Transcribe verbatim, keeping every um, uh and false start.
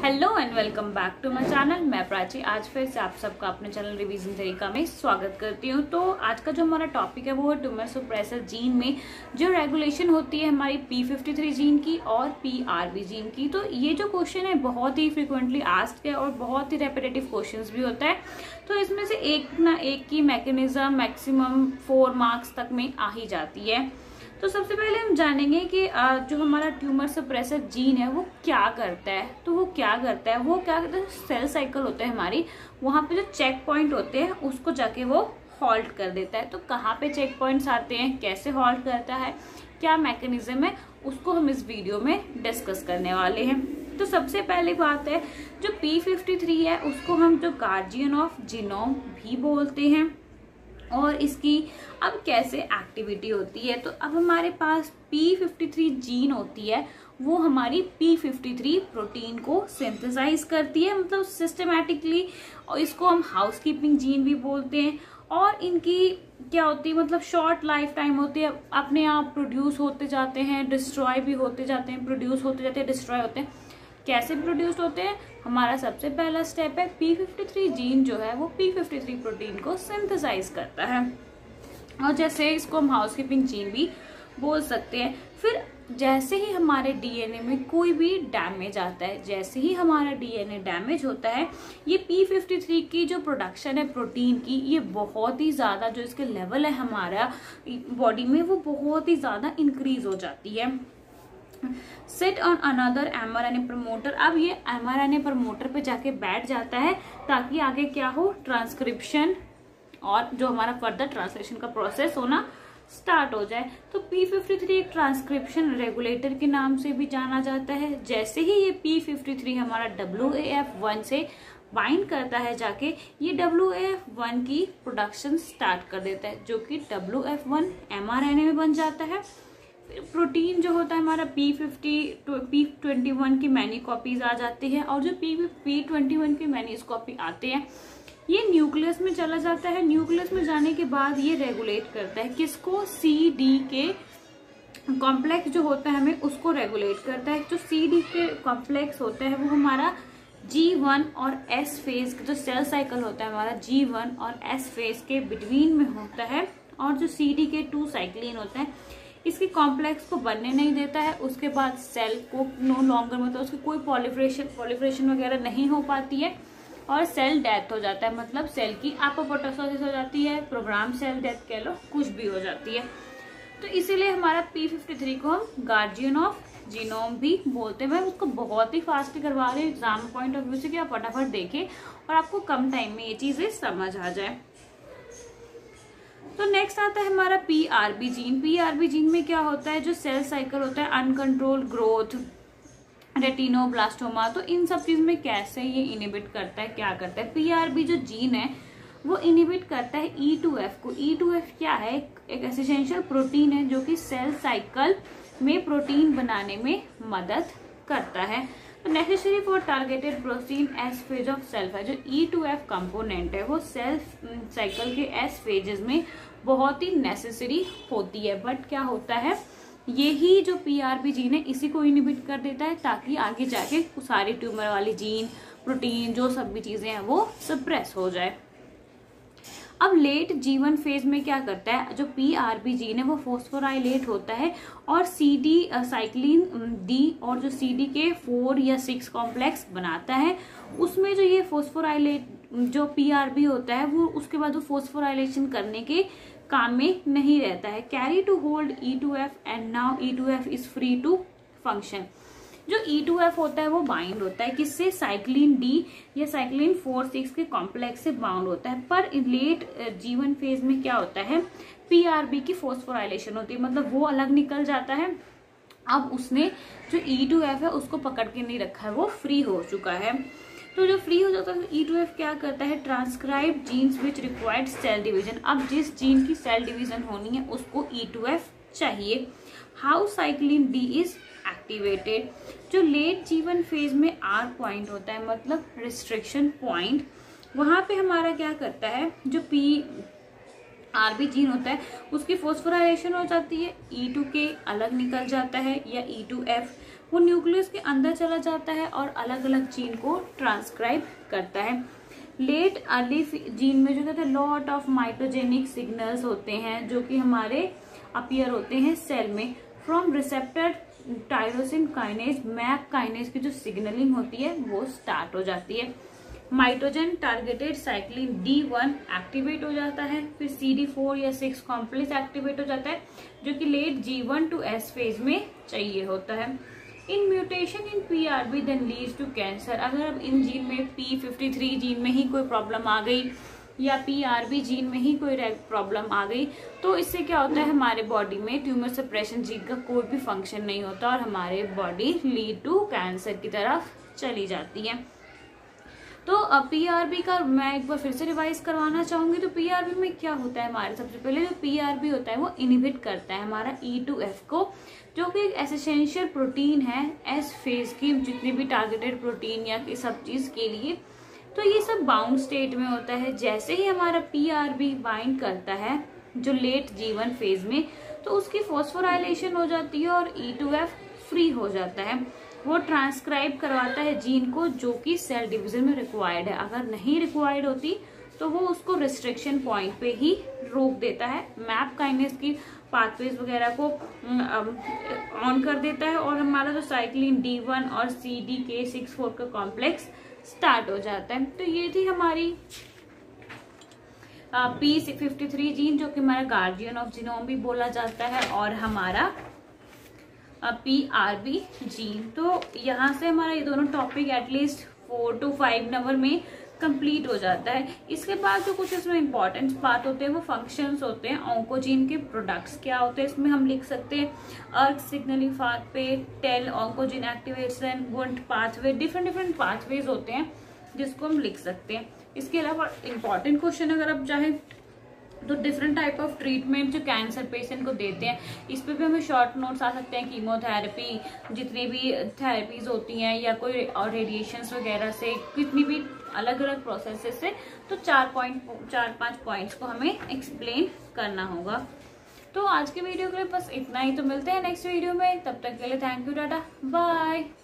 Hello and welcome back to my channel. मैं प्राची आज फिर से आप सबका अपने चैनल रिवीजन तरीका में स्वागत करती हूँ। तो आज का जो हमारा टॉपिक है वो है ट्यूमर सप्रेसर जीन में जो रेगुलेशन होती है हमारी पी फिफ्टी थ्री जीन की और पी आर बी जीन की। तो ये जो क्वेश्चन है बहुत ही फ्रिक्वेंटली आस्क्ड है और बहुत ही रेपिटेटिव क्वेश्चंस भी होता है। तो इसमें से एक ना एक की मैकेनिज्म मैक्सिमम फोर मार्क्स तक में आ ही जाती है। तो सबसे पहले हम जानेंगे कि जो हमारा ट्यूमर सप्रेसर जीन है वो क्या करता है। तो वो क्या करता है वो क्या करता है, सेल साइकिल होता है हमारी, वहां पे जो चेक पॉइंट होते हैं उसको जाके वो हॉल्ट कर देता है। तो कहाँ पे चेक पॉइंट्स आते हैं, कैसे हॉल्ट करता है, क्या मैकेनिज्म है, उसको हम इस वीडियो में डिस्कस करने वाले हैं। तो सबसे पहली बात है जो पी फिफ्टी थ्री है उसको हम जो गार्जियन ऑफ जीनोम भी बोलते हैं। और इसकी अब कैसे एक्टिविटी होती है, तो अब हमारे पास पी फिफ्टी थ्री जीन होती है, वो हमारी पी फिफ्टी थ्री प्रोटीन को सिंथेसाइज करती है, मतलब सिस्टमैटिकली। और इसको हम हाउसकीपिंग जीन भी बोलते हैं। और इनकी क्या होती है, मतलब शॉर्ट लाइफ टाइम होती है, अपने आप प्रोड्यूस होते जाते हैं, डिस्ट्रॉय भी होते जाते हैं, प्रोड्यूस होते जाते हैं, डिस्ट्रॉय होते हैं। कैसे प्रोड्यूस होते हैं, हमारा सबसे पहला स्टेप है पी फिफ्टी थ्री जीन जो है वो पी फिफ्टी थ्री प्रोटीन को सिंथेसाइज करता है। और जैसे इसको हम हाउसकीपिंग जीन भी बोल सकते हैं। फिर जैसे ही हमारे डीएनए में कोई भी डैमेज आता है, जैसे ही हमारा डीएनए डैमेज होता है, ये पी फिफ्टी थ्री की जो प्रोडक्शन है प्रोटीन की, ये बहुत ही ज्यादा जो इसके लेवल है हमारा बॉडी में वो बहुत ही ज्यादा इंक्रीज हो जाती है। Sit on another mRNA promoter. अब ये एमआरएनए प्रमोटर पे जाके बैठ जाता है ताकि आगे क्या हो, ट्रांसक्रिप्शन और जो हमारा फर्दर ट्रांसलेशन का प्रोसेस होना स्टार्ट हो जाए। तो पी फिफ्टी थ्री एक ट्रांसक्रिप्शन रेगुलेटर के नाम से भी जाना जाता है। जैसे ही ये पी फिफ्टी थ्री हमारा डब्ल्यू ए एफ वन से बाइंड करता है जाके, ये डब्ल्यू ए एफ वन की प्रोडक्शन स्टार्ट कर देता है, जो कि डब्ल्यू एफ वन एमआरएनए में बन जाता है। प्रोटीन जो होता है हमारा P fifty P twenty one की मैनी कॉपीज आ जाती है। और जो पी पी ट्वेंटी वन की मैनी कॉपी आते हैं ये न्यूक्लियस में चला जाता है। न्यूक्लियस में जाने के बाद ये रेगुलेट करता है किसको, सी डी के कॉम्प्लेक्स जो होता है हमें उसको रेगुलेट करता है। जो सी डी के कॉम्प्लेक्स होता है वो हमारा जी वन और एस फेज, जो सेल साइकिल होता है हमारा जी वन और एस फेज के बिटवीन में होता है। और जो C D K two cyclin होता है इसके कॉम्प्लेक्स को बनने नहीं देता है। उसके बाद सेल को नो लॉन्गर मतलब उसकी कोई पॉलिफरेशन पॉलिफरेशन वगैरह नहीं हो पाती है और सेल डेथ हो जाता है, मतलब सेल की एपोप्टोसिस हो जाती है, प्रोग्राम सेल डेथ कह लो, कुछ भी हो जाती है। तो इसीलिए हमारा पी फिफ्टी थ्री को हम गार्जियन ऑफ जीनोम भी बोलते हैं। मैं उसको बहुत ही फास्ट करवा रही हूँ एग्जाम पॉइंट ऑफ व्यू से कि आप फटाफट देखें और आपको कम टाइम में ये चीजें समझ आ जाए। तो नेक्स्ट आता है हमारा P R B gene. P R B gene में क्या होता है, जो सेल साइकिल होता है, अनकंट्रोल ग्रोथ, रेटिनोब्लास्टोमा, तो इन सब चीज में कैसे ये इनिबिट करता है, क्या करता है। पी आर बी जो जीन है वो इनिबिट करता है ई टू एफ को। ई टू एफ क्या है, एक एसेंशियल प्रोटीन है जो कि सेल साइकिल में प्रोटीन बनाने में मदद करता है। Necessary for targeted protein S phase of cell है। जो ई टू एफ कंपोनेंट है वो सेल्फ साइकिल के एस फेजेस में बहुत ही नेसेसरी होती है। बट क्या होता है, यही जो पी आर बी जीन है इसी को इनिबिट कर देता है ताकि आगे जाके सारी ट्यूमर वाली जीन प्रोटीन जो सब भी चीजें हैं वो सप्रेस हो जाए। अब लेट जीवन फेज में क्या करता है, जो पी आर बी जीन है वो फोस्फोराइलेट होता है और सी डी साइक्लिन डी और जो सी डी के फोर या सिक्स कॉम्प्लेक्स बनाता है। उसमें जो ये फोस्फोराइलेट जो पी आर बी होता है वो उसके बाद वो फोस्फोराइलेशन करने के काम में नहीं रहता है। Carry to hold E two F and now E two F is free to function. जो ई टू एफ होता है वो बाइंड होता है किससे, साइक्लिन डी या साइक्लिन फोर सिक्स के कॉम्प्लेक्स से बाउंड होता है। पर लेट जीवन फेज में क्या होता है, पी आर बी की फोस्फोराइलेशन होती है, मतलब वो अलग निकल जाता है। अब उसने जो ई टू एफ है उसको पकड़ के नहीं रखा है, वो फ्री हो चुका है। तो जो फ्री हो जाता है ई टू एफ क्या करता है, transcribe genes which required cell division. अब जिस जीन की सेल डिवीजन होनी है उसको ई टू एफ चाहिए। How cyclin D is activated. जो लेट जीवन फेज में आर पॉइंट होता है, मतलब रिस्ट्रिक्शन पॉइंट, वहां पे हमारा क्या करता है, जो पी आर बी जीन होता है उसकी फोस्फोराइलेशन हो जाती है, ई टू के अलग निकल जाता है या ई टू एफ वो न्यूक्लियस के अंदर चला जाता है और अलग अलग जीन को ट्रांसक्राइब करता है। लेट अर्ली जीन में जो कहते हैं लॉट ऑफ माइटोजेनिक सिग्नल्स होते हैं जो कि हमारे अपीयर होते हैं सेल में। From receptor tyrosine kinase MAP kinase की जो सिग्नलिंग होती है वो स्टार्ट हो जाती है। Mitogen targeted cyclin D one activate हो जाता है, फिर सी डी फोर या सिक्स कॉम्प्लेक्स एक्टिवेट हो जाता है जो कि late G one to S phase में चाहिए होता है। In mutation in P R B then leads to cancer. अगर अब इन जीन में पी फिफ्टी थ्री जीन में ही कोई प्रॉब्लम आ गई या पी आर बी जीन में ही कोई प्रॉब्लम आ गई तो इससे क्या होता है हमारे बॉडी में ट्यूमर सप्रेशन जीन का कोई भी फंक्शन नहीं होता और हमारे बॉडी लीड टू कैंसर की तरफ चली जाती है। तो पी आर बी का मैं एक बार फिर से रिवाइज करवाना चाहूंगी। तो पी आर बी में क्या होता है हमारे, सबसे पहले जो पी आर बी होता है वो इनहिबिट करता है हमारा ई टू एफ को, जो कि एक एसेंशियल प्रोटीन है एस फेज की जितनी भी टारगेटेड प्रोटीन या सब चीज के लिए। तो ये सब बाउंड स्टेट में होता है। जैसे ही हमारा पी आर बी बाइंड करता है जो लेट जी वन फेज में, तो उसकी फॉस्फोराइलेशन हो जाती है और ई टू एफ फ्री हो जाता है। वो ट्रांसक्राइब करवाता है जीन को जो कि सेल डिवीजन में रिक्वायर्ड है। अगर नहीं रिक्वायर्ड होती तो वो उसको रिस्ट्रिक्शन पॉइंट पे ही रोक देता है, मैप काइनेज की पाथवेज वगैरह को ऑन कर देता है और हमारा जो साइक्लिन डी वन और C D K six four का कॉम्प्लेक्स स्टार्ट हो जाता है। तो ये थी हमारी पी फिफ्टी थ्री जीन जो कि हमारा गार्जियन ऑफ जीनोम भी बोला जाता है और हमारा पी आर बी जीन। तो यहाँ से हमारा ये दोनों topic at least four to five number में कंप्लीट हो जाता है। इसके बाद जो कुछ इसमें इंपॉर्टेंट बात होते हैं वो फंक्शंस होते हैं। ऑन्कोजीन के प्रोडक्ट्स क्या होते हैं इसमें हम लिख सकते हैं ERK signaling pathway, tell oncogene activation, Wnt pathway, different different pathways होते हैं जिसको हम लिख सकते हैं। इसके अलावा इंपॉर्टेंट क्वेश्चन अगर आप चाहें तो डिफरेंट टाइप ऑफ ट्रीटमेंट जो कैंसर पेशेंट को देते हैं इस पे भी हमें शॉर्ट नोट्स आ सकते हैं। कीमोथेरेपी, जितनी भी थेरेपीज होती हैं या कोई और रेडिएशंस वगैरह से कितनी भी अलग अलग प्रोसेसेस से, तो चार पॉइंट चार पांच पॉइंट्स को हमें एक्सप्लेन करना होगा। तो आज के वीडियो के लिए बस इतना ही। तो मिलते हैं नेक्स्ट वीडियो में, तब तक के लिए थैंक यू, टाटा, बाय।